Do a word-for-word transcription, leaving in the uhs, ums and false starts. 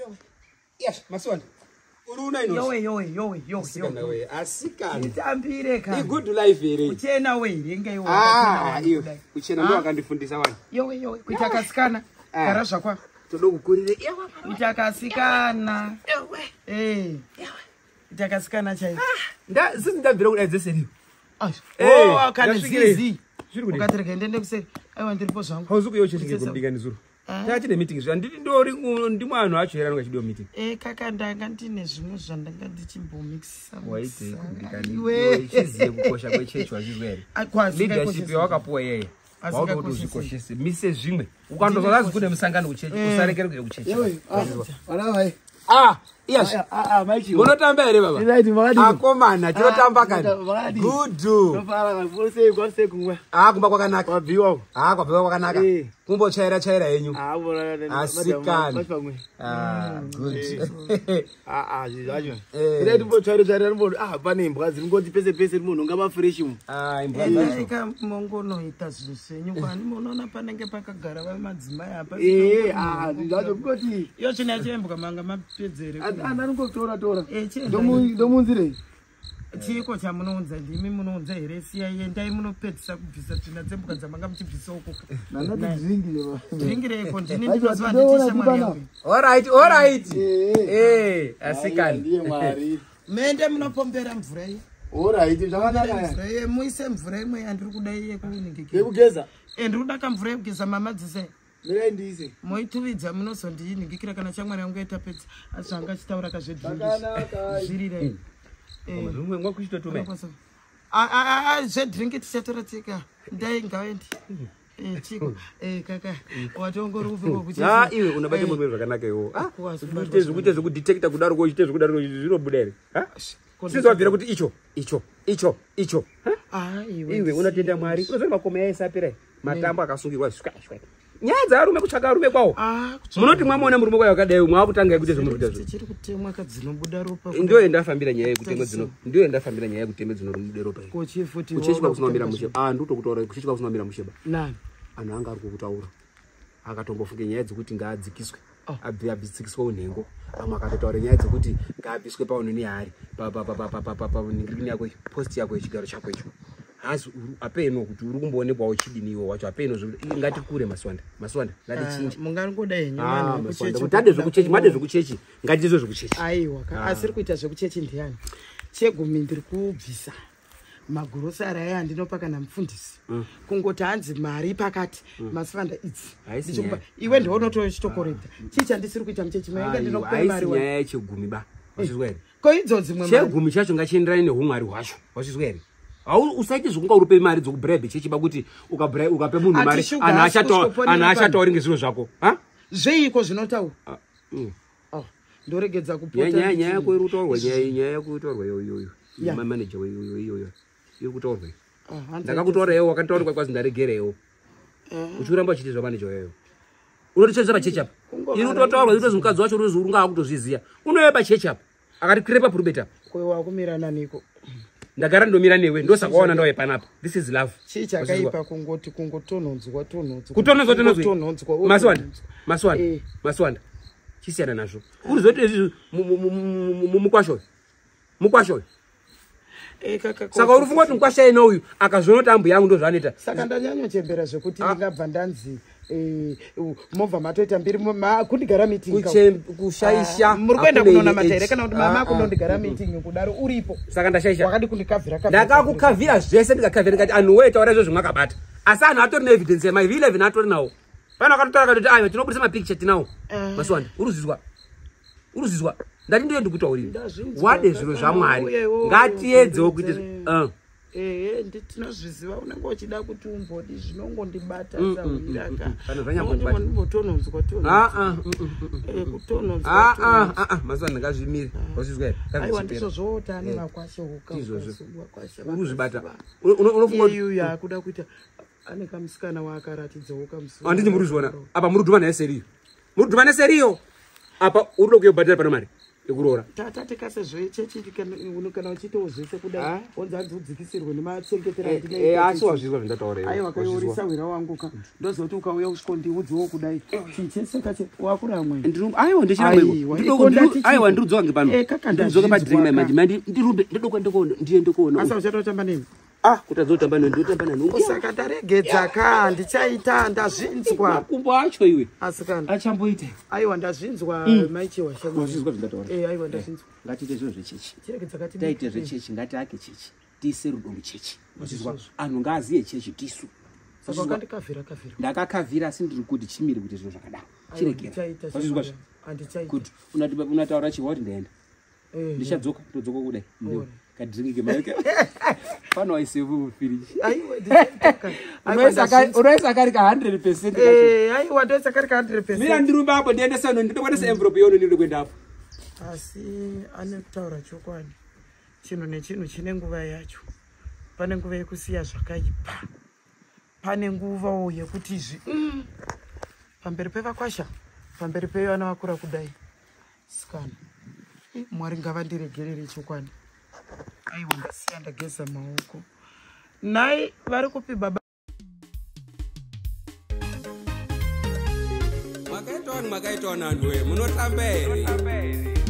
Yes, Maswanda. Uruna ino. Yowe yowe yowe yowe yowe. Asikana. Itambire ka. I good life here. Uchena we ringe yowe. Ah, iyo. Uchena ndo akandifundisa wani. Yowe yowe kuitakasikana. Karasha kwa. Todo kukurire. Yowe. Itakasikana. Yowe. Eh. Yowe. Itakasikana chai. Nda sindabvira kuda dzeseri. Ah. Oh, kana zizi. Ukatereka ndende kuseri. Aiwa ndiripo zvangu. Hauzuku yoche chike kumdingani zuru. Tati ne meeting zva ndiri ndori ndimo anhu acho era ngachidiwa meeting. Eh kaka ndanga ndine zvimwe zvandanga ndichimbomixisa. Waite kumdingani. Iwe chiziye kukosha kwechechwa zvizwere. Leadership yawakapuwa yeye. Waudo kuzvikoshese mise zvimwe. Ukandozvazi kune musangano kuchechi usarekere kuye kuchechi. Wala vai. Ah, yes. Ah ah maichi. Munotamba ere baba? Right makadi. Akomana tinotamba kani. Good. Nofara ngose ngose kumwe. Ah kumba kwakanaka. Wabviwa. Ah kwabviwa kwakanaka. Kumbo chaira chaira yenyu. Ah bona asikana. Ah good. Ah ah zvacho. Ine timbo chaira chaira rimbo ah pane imbwa dzingoti pese pese munhu ngaba fresh mu. Ah imbwa dzacho. Eka mongono ita zvisenyu kwani munoona panenge pakagara va madzimai apa. Eh ah zvacho ngoti. Yo china chembuka manga mapedzere. Ana ngotora tora. Eh chenda. Domu domunzire. Chiko chamunounza ndimi munounza here siya yendai munopedzisa kubvisa tsvina dzembuka dzamanga muchibvisa uko. Nana dzingire ba. Dzingire ko ndini ndinozwa nditisha mwari yangu. All right, all right. Eh, asikani. Ndiye mwari. Mende munopombera mvura iyi. All right, zvakanaka. Eh, muise mvura imwe yandiri kudai yekuningikira. Yekugeza. Eh, ndiri kuda kamvura yekugeza mama dzise. Mira ndise. Moituvidza munozondiningikira kana chamwari yangu etapedza. Asi anga chitaura kazvedhiri. Zvakanaka. Zvirire. Eh, rumwe mwakuchitotume. Ah ah ah, zvedringi tichatora tsika. Ndai ngawendi. Eh chiko eh kaka watongori uviko kuchisa. Ah iwe unabate mumwe zvakanaka iwo. Ah kuite zvikuite zvekudetecta kudaro ko chite zvekudaro zvinobuda ere? Ha? Sizobvira kuti icho icho icho icho. Ah iwe. Iwe unatenda mwari. Unozva makome yaisapira. Matambo akasungirwa shwa shwa. Nyadza arume kutsvaka rume kwawo. Ah munoti mwamona murume kwawo yakadai mwakutanga yekuite zvomurikuita zvino. Tichiri kutemwa kadzinobuda ropa. Ndio endafambira nyaya yekutemwa dzino. Ndio endafambira nyaya yekutemwa dzino rume ropa. Kochifuti. Kuchechwa kusinomira musheba. Ah ndotokutaura kuchechwa kusinomira musheba. Nani? Anhu anga ari kukutaura akatombofunge nyaya dzekuti ngaadzikiswe abve abvisikiswe unhengo amwe akatotaura nyaya dzekuti ngaabviswe paunoni yaari pauningirikini yako post yako yechigaro chako icho hazi apeno kuti uri kumboonekwa uchidini iwo wacho apeno ngatikure maswanda maswanda ngatichinje mungangoda henyu vanhu vekuchechi kuti ade zvekuchechi mwade zvekuchechi ngatizo zvekuchechi aiwa asiri kuita zvekuchechi ndiani chegumi ndiri kubvisa magurosari aya andinopa kana mufundisi kungoti hanzi mari pakati maswanda idzi iwe ndiwo unotochitokoredza chii chandisiri kuita muchechi maenga ndinokupa mari nyaya yechegumi ba wachizwa here ko idzo dzimwe chegumi chacho ngachienderane neumwari hwacho wachizwa here au usaite zvokunga urupe mari dzokubhirabhi chechiba kuti ukape munhu mari ana achatauri ngezviro zvako ha zveiko zvinotaura ndoregedza kupota nyaya yako iri kutaurwa nyaya yako iri kutaurwa yoyoyo manager weyoyo iri kutaurwa ndakakutaura iwe wakataurwa kwazi ndaregerewo uchiramba uchiti zvamanager weyoyo unotichenza pachechi apa iri kutotaurwa iri mukadzi wacho ruzi urungaa kutozviziya unouya pachechi apa akati kirepa purubeta wakumirana niko ndagara ndomira newe ndosaka waona ndauya panapa this is love chii chakaipa kungoti kungotonhonzwa tonhonzwa kutonhonzwa tonhonzwa maswanda maswanda maswanda chisiyana nazvo uri zoite izvi mukwasho mukwasho saka uri funga kuti mukwasha ino uyu akazonoti ambu yangu ndo zvaanoita saka ndanyanyochembera zvekuti ndingabva ndanzi movha matoita mbiri kundigara meeting kushaisha muri kuenda kunonamata here kana kuti mama kunondigara meeting kudaro uripo saka ndashaisha wakadi kundikavhira ndakakukavhira zvese ndikakavhira ndikati anhu we taura izvo zvimwakabata asi anhu atori neevidence yamaivi eleven atori nawo pana akatotaura kuti aiwa tinobudisa mapicture tinawo maswanda uruzizwa uruzizwa ndati ndiyo ndikutaurira wade zviro zvamwari ngatiedzewo kuite eh nditinozviziva unenge uchida kuti umbodi zvinongondibata sauyiraka kana zvanyambondibata ndimbotonhonzwa tonhonzwa ah ah kutonhonzwa ah ah ah maswanda ngazvimire wazvizwa here aiwa ndizvo zvota ane makwasho huka kwasho uruzvibata unofunga iyu yakuda kuita ane kamusikana waakaratidza wokamusikana andini muri zviona apa muri dhumana yeseriyo muri dhumana yeseriyo apa uri kuyo badala pana mari ekuroora tata tikasezvo chechi kana uchitawo zvese kudai onzi adzodzikisirwe nemachengetera asi wazvizwa zvandataura aiwa kaiorisa wira wangu ka ndozoti ukauya usviko ndiudzowo kudai chichesekache wakura amwe aiwa ndichiaiwa ndirudzoka ngepano ndirudzoka padringi manje manje ndirumbe ndodokwa ndikoona ndiende koona asa uchatotamba nemi ah kuti adzotamba nani ndotamba nani usaka ndaregedza ka ndichaita ndazvinzwa makumbo acho iwe asikana achamboita aiwa ndazvinzwa maichiwa shema wazvizwa zvandataura eh aiwa ndazvinzwa ngatiite zviro zvechechi chiregedza kati taite zvechechi ngatiake chechi tiise rudo muchechi wazvizwa anhu ngaaziye chechi tisu saka wakandikavhira kavhira ndakakavhira asi ndiri kuti chimire kuti zviro zvakadaro chiregera wazvizwa andichaita kuti unataura chiwa kuti ndaenda ndichadzoka ndodzoka kudai kadringi kemaike pano aisevu firiji aiwa nditaka unoisa kari ka one hundred percent eh aiwa ndoisa kari ka one hundred percent mira ndirumba hapo ndiendesa no ndikwanisa envelope yono ndiri kwenda hapo asi anekutaura chokwadi chinhu nechinhu chine nguva yacho pane nguva yekusiya zvakaipa pane nguvawo yekuti zvi pamberi pevakwasha pamberi pevana vakura kudai sikana mwari ngavandiregerere chokwadi aiwa ndasiya ndageza maoko nai vari kupi baba makaitwa makaitwa nanduwe munotamba here